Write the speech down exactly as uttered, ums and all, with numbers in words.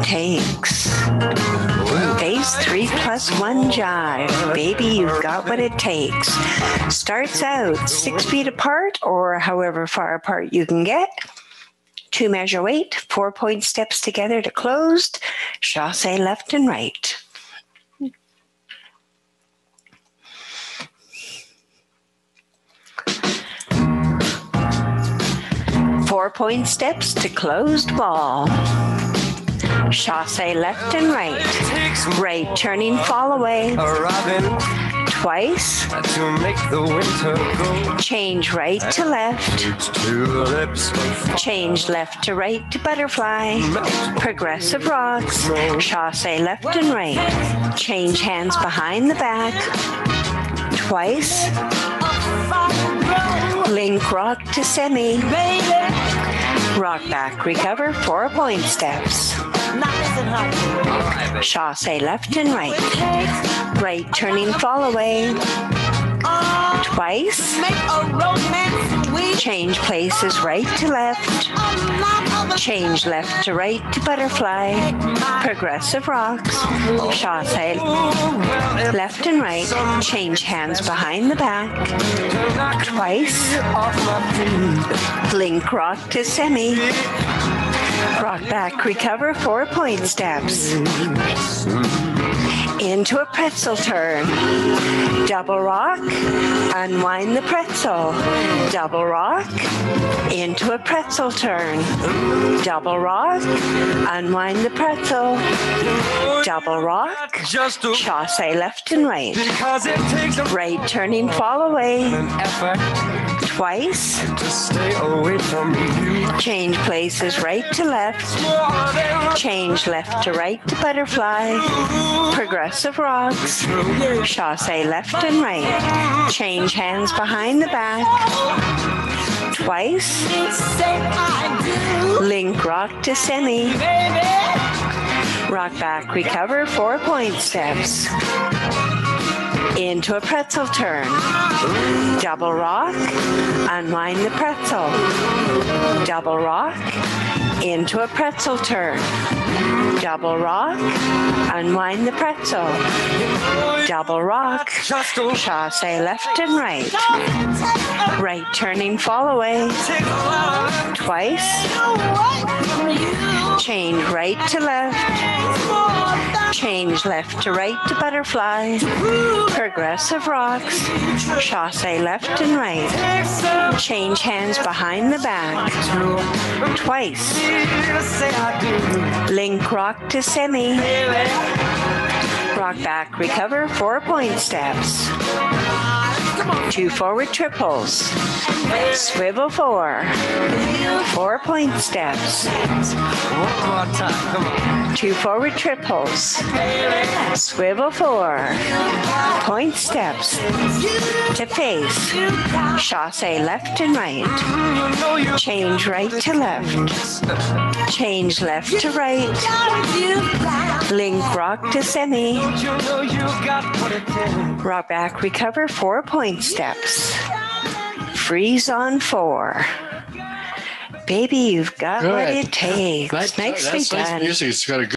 takes. Phase three plus one jive. Baby, you've got what it takes. Starts out six feet apart or however far apart you can get. Two measure weight, four point steps together to closed. Chasse left and right. Four point steps to closed ball. Chasse left and right. Right turning fall away. Twice. To make the winter go. Change right to left. Change left to right to butterfly. Progressive rocks. Chasse left and right. Change hands behind the back. Twice. Link rock to semi. Rock back, recover, four point steps. Chasse left and right. Right turning fall away. Twice. Change places right to left. Change left to right to butterfly. Progressive rocks. Chasse left and right. Change hands behind the back. Twice. Link rock to semi. Rock back, recover, four point steps. Into a pretzel turn. Double rock, unwind the pretzel. Double rock, into a pretzel turn. Double rock, unwind the pretzel. Double rock, chasse left and right. Right turning fall away. Twice. Change places right to left. Change left to right to butterfly. Progressive rocks. Chasse left and right. Change hands behind the back. Twice. Link rock to semi. Rock back, recover, four point steps. Into a pretzel turn. Double rock, unwind the pretzel. Double rock, into a pretzel turn. Double rock, unwind the pretzel. Double rock, chasse left and right. Right turning fall away. Twice. Change right to left. Change left to right to butterfly. Progressive rocks. Chasse left and right. Change hands behind the back. Twice. Link rock to semi. Rock back, recover, four point steps. Two forward triples. Swivel four. Four point steps. Two forward triples. Swivel four. Point steps. To face. Chasse left and right. Change right to left. Change left to right. Link rock to semi. Rock back, recover, four point steps. Freeze on four. Baby, you've got Good. what it takes. That, Nicely that's done. nice music. It's got a good